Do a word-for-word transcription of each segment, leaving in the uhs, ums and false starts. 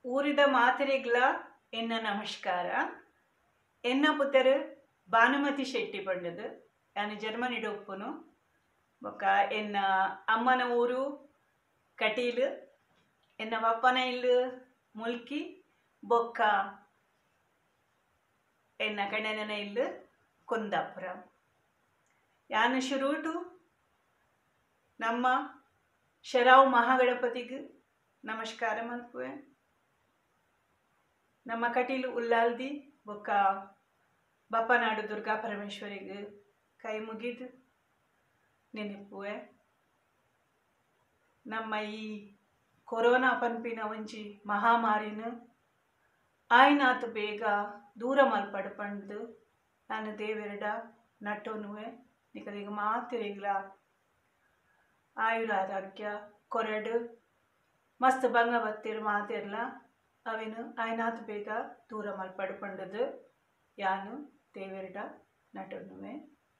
ಊರಿದ ಮಾತರಿಗ್ಲ ಎನ್ನ ನಮಸ್ಕಾರ. ಎನ್ನ ಪುತ್ತರು ಭಾನುಮತಿ ಶೆಟ್ಟಿ ಪಂಡದು. ನಾನು ಜರ್ಮನಿಡು ಉಪ್ಪುನು. ಬೊಕ್ಕ ಎನ್ನ ಅಮ್ಮನ ಊರು ಕಟೀಲು, ಎನ್ನ ಪಪ್ಪನ ಇಲ್ಲು ಮುಲ್ಕಿ, ಬೊಕ್ಕ ಎನ್ನ ಕಣ್ಣನ ಇಲ್ಲು ಕುಂದಾಪುರ. ಯಾನು ಶುರುಟು ನಮ್ಮ ಶರಾವ್ ಮಹಾಗಣಪತಿಗೆ ನಮಸ್ಕಾರ ಮಲ್ಪುವೆ. ನಮ್ಮ ಕಟೀಲು ಉಲ್ಲಾಲ್ದಿ ಬೊಕ್ಕ ಬಪ್ಪನಾಡು ದುರ್ಗಾ ಪರಮೇಶ್ವರಿಗೆ ಕೈ ಮುಗಿದು ನೆನಪುವೆ. ನಮ್ಮ ಈ ಕೊರೋನಾ ಪಂಪಿನ ಒಂಜಿ ಮಹಾಮಾರಿನ ಆಯ್ನಾತು ಬೇಗ ದೂರ ಮಲ್ಪಡು ಪಂಡು ನಾನು ದೇವೆರಡ ನಟೋನುವೆ. ನಿಕಲಿಗೆ ಮಾತಿರಿಗ್ಲ ಆಯುರಾರೋಗ್ಯ ಕೊರಡು ಮಸ್ತ್ ಬಂಗ ಬತ್ತಿರು ಮಾತಿರ್ಲ ಅವೇನು ಆಯ್ನಾತು ಬೇಗ ದೂರ ಮಲ್ಪಡು ಪಂಡದು ಯಾನು ದೇವೆರಡ ನಟೋನುವೆ.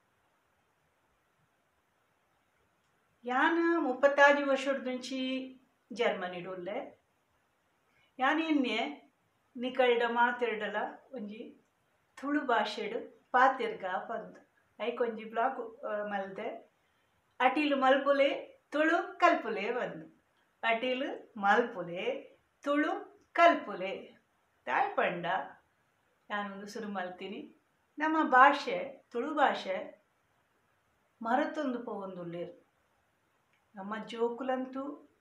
ಯಾನು ಮುಪ್ಪತ್ತಾಜು ವರ್ಷದ నుంచి ಜರ್ಮನಿಡುಲ್ಲೆ. ಯಾನು ಇನ್ನೆ ನಿಕಲ್ಡ ಮಾತಿರ್ಡಲ ಒಂಜಿ ತುಳು ಭಾಷೆಡು ಪಾತಿರ್ಗ ಪಂದು ಐಕೊಂಜಿ ಬ್ಲಾಗ್ ಮಲ್ದೆ. ಅಟೀಲು ಮಲ್ಪುಲೆ ತುಳು ಕಲ್ಪುಲೆ ಬಂದು ಅಟೀಲು ಮಲ್ಪುಲೆ ತುಳು ಕಲ್ಪುಲೆ ತಾಯ್ ಪಂಡ ನಾನೊಂದು ಶುರು ಮಲ್ತೀನಿ. ನಮ್ಮ ಭಾಷೆ ತುಳು ಭಾಷೆ ಮರತೊಂದು ಪೋವೊಂದುಲ್ಲೇರು. ನಮ್ಮ ಜೋಕುಲಂತೂ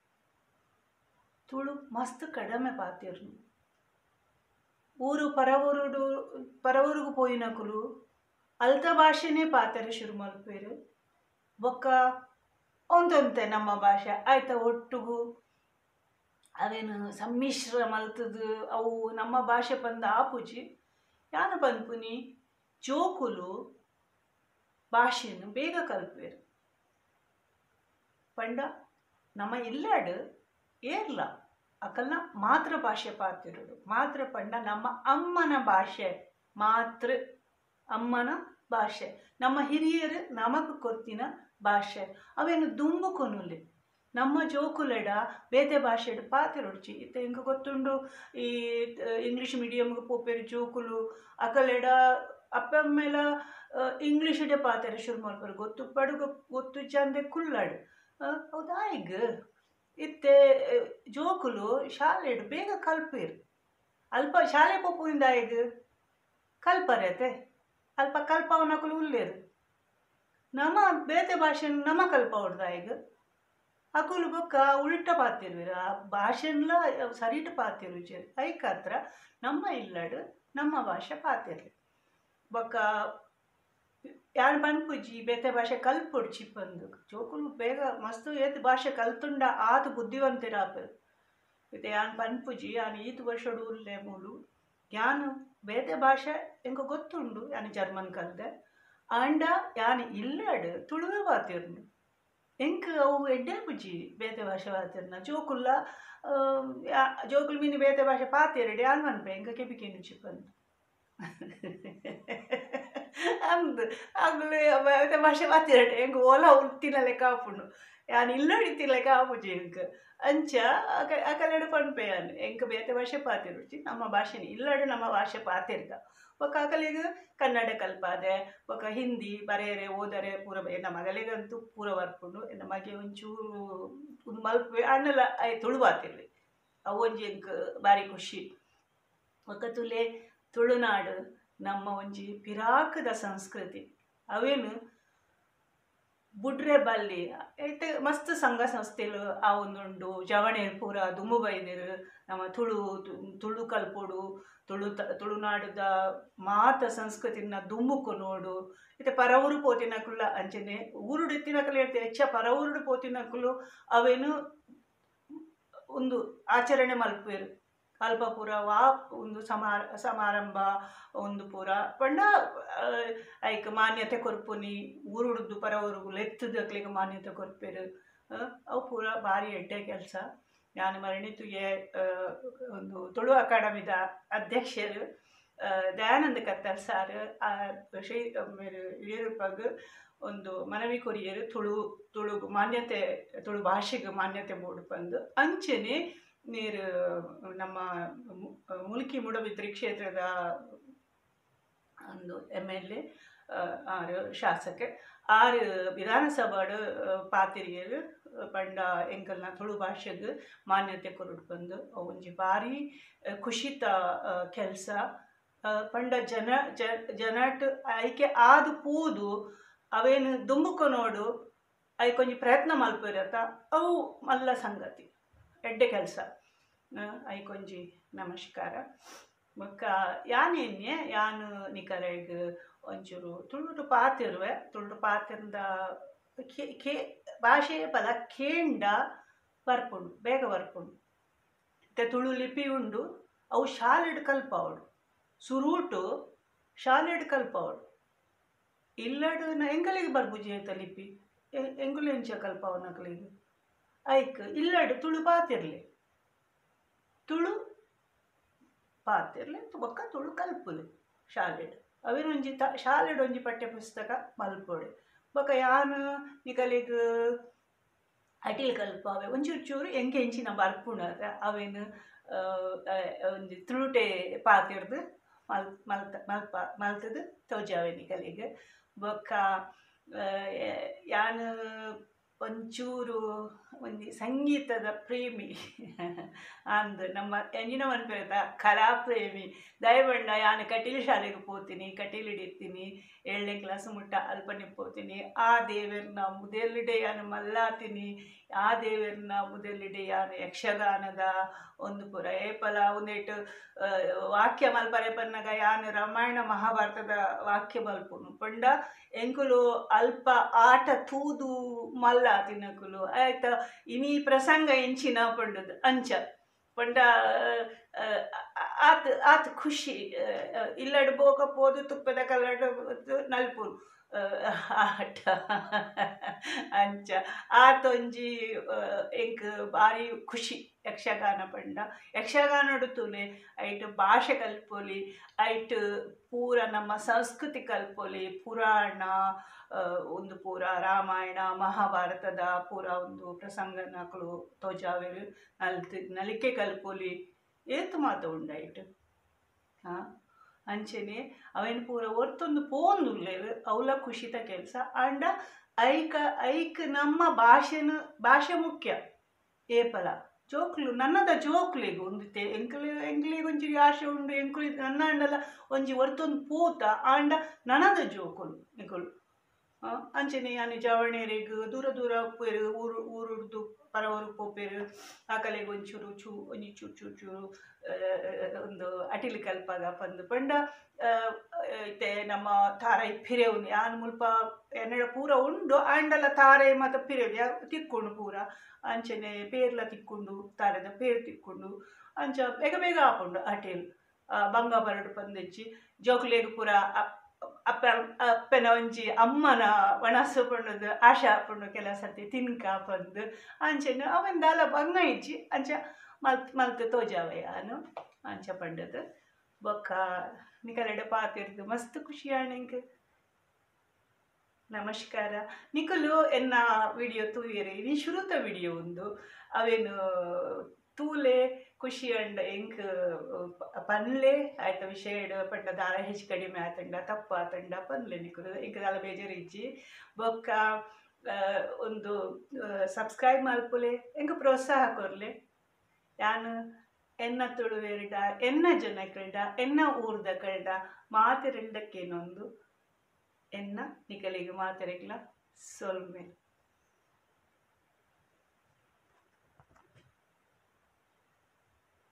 ತುಳು ಮಸ್ತ್ ಕಡಿಮೆ ಪಾತಿರ್ನು. ಊರು ಪರವೂರುಡು ಪರವೂರುಗು ಪೋಯಿನಕುಲು ಅಲ್ತ ಭಾಷೆನೇ ಪಾತೆರೆ ಶುರು ಮಲ್ಪೇರು. ಬೊಕ್ಕ ಒಂದೊಂತೆ ನಮ್ಮ ಭಾಷೆ ಆಯ್ತ ಒಟ್ಟುಗು ಅವೇನು ಸಮ್ಮಿಶ್ರ ಮಲ್ತದು ಅವು ನಮ್ಮ ಭಾಷೆ ಬಂದ ಆಪುಜಿ ಯಾನು ಪನ್ಪುನಿ ಜೋಕುಲು ಭಾಷೆಯನ್ನು ಬೇಗ ಕಲ್ಪೇರು ಪಂಡ. ನಮ್ಮ ಇಲ್ಲಾಡು ಏರ್ಲ ಅಕಲ್ನ ಮಾತೃ ಭಾಷೆ ಪಾತಿರುಡು. ಮಾತೃ ಪಂಡ ನಮ್ಮ ಅಮ್ಮನ ಭಾಷೆ, ಮಾತೃ ಅಮ್ಮನ ಭಾಷೆ, ನಮ್ಮ ಹಿರಿಯರು ನಮಗ್ ಕೊರ್ತಿನ ಭಾಷೆ ಅವೇನು ದುಂಬು ಕೊನುಲೆ. ನಮ್ಮ ಜೋಕುಲೆಡ ಬೇತೆ ಭಾಷೆಡು ಪಾತಿರುಡ್ಚಿ ಇತ್ತ ಹಿಂಗೆ ಗೊತ್ತುಂಡು. ಈ ಇಂಗ್ಲೀಷ್ ಮೀಡಿಯಮ್ಗೆ ಪೋಪೇರು ಜೋಕುಲು ಅಕಲೆಡ ಅಪ್ಪಮ್ಮೆಲ ಇಂಗ್ಲೀಷಡೆ ಪಾತೆರೆ ಶುರು ಮಾಡ್ಬಾರು. ಗೊತ್ತು ಪಡುಗ ಗೊತ್ತು ಚಂದೆ ಕುಳ್ಳಾಡು ಹೌದಾ. ಈಗ ಇತ್ತೆ ಜೋಕುಲು ಶಾಲೆಡು ಬೇಗ ಕಲ್ಪೇರು. ಅಲ್ಪ ಶಾಲೆ ಪೋಪುಯಿಂದ ಈಗ ಕಲ್ಪರೇತೆ ಅಲ್ಪ ಕಲ್ಪವನಕುಲು ಉಲ್ಲೇರು. ನಮ್ಮ ಬೇತೆ ಭಾಷೆ ನಮ್ಮ ಕಲ್ಪ ಹೊಡ್ದ ಈಗ ಅಕುಲು ಬೊಕ್ಕ ಉಲ್ಟ ಪಾತಿರ್ವಿರ ಆ ಭಾಷೆನ್ಲ ಸರಿಟ್ ಪಾತಿರು ಐಕ ಹತ್ರ ನಮ್ಮ ಇಲ್ಲಡು ನಮ್ಮ ಭಾಷೆ ಪಾತಿರ್ಲಿ. ಬೊಕ್ಕ ಯಾರು ಪನ್ಪುಜಿ ಬೇತೆ ಭಾಷೆ ಕಲ್ಪೊಡ್ಚಿ ಬಂದು ಜೋಕುಲು ಬೇಗ ಮಸ್ತ್ ಏತ್ ಭಾಷೆ ಕಲ್ತುಂಡ ಆತು ಬುದ್ಧಿವಂತಿರಾಪರು. ಇದು ಯಾನು ಪನ್ಪುಜಿ ಯಾನು ಈತು ವರ್ಷಡು ಉಲ್ಲೆ ಮೂಲು ಯಾನು ಬೇತೆ ಭಾಷೆ ಎಂಗ ಗೊತ್ತುಂಡು. ಯಾನು ಜರ್ಮನ್ ಕಲ್ದೆ ಅಂಡ ಯಾನು ಇಲ್ಲಡು ತುಳುವೆ ಪಾತಿರ್ನು ಎಂಕ್ ಅವು ಎಡ್ಡೆ ಪುಜಿ ಬೇತೆ ಭಾಷೆ ಪಾತಿರ್ನ ಜೋಕುಲ್ಲ ಜೋಕುಲು ಮೀನು ಬೇತೆ ಭಾಷೆ ಪಾತಿರಡಿ ಯಾನು ಮನ್ಪೆ ಎಂಗ ಕೆಪಿಕೆ ನುಚ್ಚಿ ಬಂದು ಅಂದು ಆಗ್ಲೇ ಬೇತೆ ಭಾಷೆ ಪಾತಿರಡೆ ಎಂಗ ಓಲ ಉತ್ತಿನಲೆ ಕಾಪುಂಡು ಯಾನು ಇಲ್ಲಡಿತಿಲೆ ಕಾಪುಜಿ ಎಂಕ್ ಅಂಚ ಅಕ ಅಕಲೆಡು ಪನ್ಪೆ ಯಾನು ಎಂಕ್ ಬೇತೆ ಭಾಷೆ ಪಾತಿರುಡ್ಚಿ ನಮ್ಮ ಭಾಷೆನಿ ಇಲ್ಲಡು ನಮ್ಮ ಭಾಷೆ ಪಾತಿರ್ಗ. ಒಕ್ಕ ಅಕಲಿಗೆ ಕನ್ನಡ ಕಲ್ಪಾದೆ ಒಕ್ಕ ಹಿಂದಿ ಬರೆಯರೆ ಓದರೆ ಪೂರ ಎನ್ನ ಮಗಲಿಗಂತೂ ಪೂರ ಬರ್ಪುಂಡು. ಎನ್ನ ಮಗೆ ಒಂಚೂರು ಒಂದು ಮಲ್ಪೆ ಅಣ್ಣಲ ಐ ತುಳು ಪಾತಿರ್ಲಿ ಅವು ಒಂಜಿ ಎಂಕ್ ಭಾರಿ ಖುಷಿ. ಒಕ್ಕ ತುಲೆ ತುಳುನಾಡು ನಮ್ಮ ಒಂಜಿ ಪಿರಾಕದ ಸಂಸ್ಕೃತಿ ಅವೇನು ಬುಡ್ರೆ ಬಲ್ಲಿ ಐತೆ ಮಸ್ತ್ ಸಂಘ ಸಂಸ್ಥೆಲು ಆ ಒಂದುಂಡು ಜವಣೇರು ಪೂರ ದುಮ್ಮು ಬೈದೆರು ನಮ್ಮ ತುಳು ತುಳು ಕಲ್ಪೋಡು ತುಳು ತ ತುಳುನಾಡುದ ಮಾತ ಸಂಸ್ಕೃತಿನ ದುಮ್ಮುಕು ನೋಡು. ಇತ್ತೆ ಪರವೂರು ಪೋತಿನಕುಲ್ಲ ಅಂಚನೆ ಊರುಡು ಎತ್ತಿನಕಲು ಹೇಳ್ತೆ ಹೆಚ್ಚ ಪರವೂರುಡು ಪೋತಿನಕುಲು ಅವೇನು ಒಂದು ಆಚರಣೆ ಮಲ್ಪೇರು ಅಲ್ಪ ಪೂರ ವಾ ಒಂದು ಸಮಾರ ಸಮಾರಂಭ ಒಂದು ಪೂರ ಪಂಡ ಐಕ್ ಮಾನ್ಯತೆ ಕೊರ್ಪುನಿ ಊರುಡ್ದು ಪರವೂರುಗು ಎತ್ತದಕ್ಲಿಗೆ ಮಾನ್ಯತೆ ಕೊರ್ಪೇರು ಅವು ಪೂರ ಭಾರಿ ಎಡ್ಡೆ ಕೆಲಸ. ನಾನು ಮರಣಿತುಗೆ ಒಂದು ತುಳು ಅಕಾಡೆಮಿದ ಅಧ್ಯಕ್ಷರು ದಯಾನಂದ ಕತ್ತರ್ ಸಾರ್ ಶ್ರೀ ಹಿರಿಯರೂಪಾಗ ಒಂದು ಮನವಿ ಕೊರಿಯರು ತುಳು ತುಳು ಮಾನ್ಯತೆ ತುಳು ಭಾಷೆಗೆ ಮಾನ್ಯತೆ ಮೂಡು ಬಂದು ಅಂಚನೆ ನೀರು ನಮ್ಮ ಮುಲ್ಕಿ ಮೂಡಬಿದ್ರಿ ಕ್ಷೇತ್ರದ ಒಂದು ಎಮ್ ಎಲ್ ಎ ಆರು ಶಾಸಕ ಆರು ವಿಧಾನಸಭಾಡು ಪಾತಿರಿಯರು ಪಂಡ ಎಂಕಲ್ನ ತುಳು ಭಾಷೆಗೆ ಮಾನ್ಯತೆ ಕೊರಡು ಬಂದು ಒಂಜಿ ಭಾರಿ ಖುಷಿತ ಕೆಲಸ ಪಂಡ ಜನ ಜನಟ್ ಐಕೆ ಆದು ಪೂದು ಅವೇನು ದುಂಬುಕೊನೋಡು ಐಕೊಂಜಿ ಪ್ರಯತ್ನ ಮಲ್ಪಿರತ್ತ ಅವು ಮಲ್ಲ ಸಂಗತಿ ಎಡ್ಡೆ ಕೆಲಸ ಐಕೊಂಜಿ ನಮಸ್ಕಾರ ಬೊಕ್ಕ ಯಾನೇನ್ಯೆ ಯಾನು ನಿಕಲೆಗ್ ಒಂಚೂರು ತುಳುಟು ಪಾತಿರುವೆ ತುಳುಟು ಪಾತಿರ್ದ ಖೇ ಭಾಷೆಯ ಪದ ಖೇಂಡ ಬರ್ಪುಂಡು ಬೇಗ ಬರ್ಪುಂಡು ಮತ್ತೆ ತುಳು ಲಿಪಿ ಉಂಡು ಅವು ಶಾಲೆಡ್ ಕಲ್ಪವಡು ಸುರೂಟು ಶಾಲೆಡ್ ಕಲ್ಪವಡು ಇಲ್ಲಡು ಎಂಗಲಿಗೆ ಬರ್ಬುಜಿ ಆಯ್ತ ಲಿಪಿ ಎಂಗುಲು ಎಂಚ ಕಲ್ಪವ ನಕಲಿಗೆ ಐಕ್ ಇಲ್ಲಡು ತುಳು ಪಾತಿರ್ಲಿ ತುಳು ಪಾತಿರ್ಲಿ ಬೊಕ್ಕ ತುಳು ಕಲ್ಪುಲೆ ಶಾಲೆಡ್ ಅವೇನೊಂಜಿ ತ ಶಾಲೆಡ್ ಒಂಜಿ ಪಠ್ಯ ಪುಸ್ತಕ ಮಲ್ಪೊಡೆ ಬೊಕ್ಕ ಯಾನು ನಿಕಲಿಗ್ ಅಟಿಲ್ ಕಲ್ಪವೆ ಒಂಚೂರು ಚೂರು ಎಂಕೆ ಎಂಚಿನ ಬರ್ಪುಂಡದ ಅವೇನು ಒಂಜಿ ತುಳುಟೆ ಪಾತಿರ್ದು ಮಲ್ ಮಲ್ತ ಮಲ್ಪ ಮಲ್ತದು ತೋಜಾವೆ ನಿಕಲಿಗೆ ಬೊಕ್ಕ ಯಾನು ಒಂಚೂರು ಒಂದು ಸಂಗೀತದ ಪ್ರೇಮಿ ಅಂದು ನಮ್ಮ ಎಂಜಿನ ಮನ್ಪೇದ ಕಲಾ ಪ್ರೇಮಿ ದಯಬಂಡ ಯಾನು ಕಟೀಲು ಶಾಲೆಗೆ ಪೋತೀನಿ ಕಟೀಲು ಹಿಡಿತೀನಿ ಏಳನೇ ಕ್ಲಾಸ್ ಮುಟ್ಟ ಅಲ್ಪನೆ ಪೋತೀನಿ ಆ ದೇವರನ್ನ ಮುದೆಲ್ಲಿಡೆ ಯಾನು ಮಲ್ಲಾತೀನಿ ಆ ದೇವರನ್ನ ಮುದೆಲ್ಲಿಡೆ ಯಾನು ಯಕ್ಷಗಾನದ ಒಂದು ಪುರ ಏಪಲ ಒಂದೇಟು ವಾಕ್ಯ ಮಲ್ಪರೆ ಪನ್ನಗ ಯಾನು ರಾಮಾಯಣ ಮಹಾಭಾರತದ ವಾಕ್ಯ ಮಲ್ಪುನು ಪಂಡ ಎಂಕುಲು ಅಲ್ಪ ಆಟ ತೂದು ಮಲ್ಲ ತಿನ್ನಕುಲು ಆಯ್ತ ಇನಿ ಪ್ರಸಂಗ ಎಂಚಿನ ಪಂಡದು ಅಂಚ ಪಂಡ ಆತ್ ಆತ್ ಖುಷಿ ಇಲ್ಲಡು ಬೋಕ ಪೋದು ತುಪ್ಪದ ಕಲ್ಲಡು ನಲ್ಪುರು ಆಟ ಅಂಚ ಆತೊಂಜಿ ಎಂಕ್ ಬಾರಿ ಖುಷಿ ಯಕ್ಷಗಾನ ಪಂಡ ಯಕ್ಷಗಾನಡು ತುಲೆ ಐಟ್ ಭಾಷೆ ಕಲ್ಪೊಲಿ ಐಟ್ ಪೂರ ನಮ್ಮ ಸಂಸ್ಕೃತಿ ಕಲ್ಪೊಲಿ ಪುರಾಣ ಒಂದು ಪೂರ ರಾಮಾಯಣ ಮಹಾಭಾರತದ ಪೂರ ಒಂದು ಪ್ರಸಂಗ ನಕಲು ತೋಜಾವೆರು ನಲ್ತು ನಲಿಕೆ ಕಲ್ಪೊಲಿ ಏತು ಮಾತ ಉಂಡಾಯ್ತು ಹಾಂ ಅಂಚೆನೆ ಅವೇನು ಪೂರ ಒರ್ತೊಂದು ಪೋಂದುಲ್ಲೇರು ಅವಲ ಖುಷಿತ ಕೆಲಸ ಅಂಡ ಐಕ ಐಕ್ ನಮ್ಮ ಭಾಷೆನ ಭಾಷೆ ಮುಖ್ಯ ಏಪಲ ಜೋಕ್ಲು ನನ್ನದ ಜೋಕ್ಲಿಗೆ ಒಂದಿತ್ತೆ ಎಂಕ್ಲಿ ಎಂಕ್ಲಿಗೆ ಒಂಚೂರು ಆಶೆ ಉಂಡು ಎಂಕ್ಲಿ ನನ್ನ ಅಂಡಲ್ಲ ಒಂಜಿ ಒರ್ತೊಂದು ಪೂತ ಆಂಡ ನನದ ಜೋಕುಲು ನಿಕುಲು ಅಂಚನೆ ಯಾನು ಜವಣೆರೆಗ್ ದೂರ ದೂರ ಉಪ್ಪೇರು ಊರು ಊರುಡ್ದು ಪರವರು ಪೋಪೇರು ಆ ಕಲೆಗೆ ಒಂಚೂರು ಚೂ ಒಂಜಿ ಚೂರು ಚೂರು ಚೂರು ಒಂದು ಅಟಿಲ್ ಕಲ್ಪಾಗ ಪಂದು ಪಂಡ ಐತೆ ನಮ್ಮ ತಾರೈ ಪಿರೆವು ಯಾನು ಮುಲ್ಪ ಎನ್ನಡ ಪೂರ ಉಂಡು ಆಂಡಲ ತಾರೆ ಮತ್ತು ಪಿರೆವು ಯಾ ತಿಕ್ಕೊಂಡು ಪೂರ ಅಂಚನೆ ಪೇರ್ಲ ತಿಕ್ಕೊಂಡು ತಾರೆದ ಪೇರು ತಿಕ್ಕೊಂಡು ಅಂಚ ಬೇಗ ಬೇಗ ಆಪುಂಡು ಅಟಿಲ್ ಬಂಗ ಬರಡು ಪಂದೆಚ್ಚಿ ಜೋಕ್ಲೆಗ್ ಪೂರ ಅಪ್ಪ ಅಪ್ಪನ ಒಂಜಿ ಅಮ್ಮನ ಒಣಸು ಪಂಡದು ಆಶೆ ಆಪುಂಡು ಕೆಲವು ಸರ್ತಿ ತಿನ್ಕ ಪಂದು ಅಂಚೆನು ಅವನ್ ದಾಲ ಬಂಗ ಇಜ್ಜಿ ಅಂಚ ಮಲ್ತ್ ಮಲ್ತ್ ತೋಜಾವೆ ಯಾನು ಅಂಚ ಪಂಡದು ಬೊಕ್ಕ ನಿಕಲೆಡೆ ಪಾತಿರ್ದು ಮಸ್ತ್ ಖುಷಿ ಆಣೆಂಕ್ ನಮಸ್ಕಾರ ನಿಕಲು ಎನ್ನ ವಿಡಿಯೋ ತೂಯರೆ ಇನಿ ಶುರುತ ವಿಡಿಯೋ ಒಂದು ಅವೇನು ತೂಲೆ ಖುಷಿ ಅಂಡ ಎಂಕ್ ಪನ್ಲೆ ಆಯ್ತ ವಿಷಯ ಪಂಡ ದಾರ ಹೆಚ್ಚು ಕಡಿಮೆ ಆತಂಡ ತಪ್ಪ ಆತಂಡ ಪನ್ಲೆ ನಿಕಲು ಎಂಕ್ ದಾಲ ಬೇಜಾರು ಇಜ್ಜಿ ಬೊಕ್ಕ ಒಂದು ಸಬ್ಸ್ಕ್ರೈಬ್ ಮಲ್ಪುಲೆ ಎಂಕ್ ಪ್ರೋತ್ಸಾಹ ಕೊರ್ಲೆ ಯಾನು ಎನ್ನ ತುಳುವೆರಿಡ ಎನ್ನ ಜನಕಲ್ಡ ಎನ್ನ ಊರ್ದ ಕಲ್ಡ ಮಾತಿರೆಂಡಕ್ಕೇನೊಂದು ಎನ್ನ ನಿಕಲಿಗೆ ಮಾತಿರೆಗ್ಲ ಸೊಲ್ಮೆ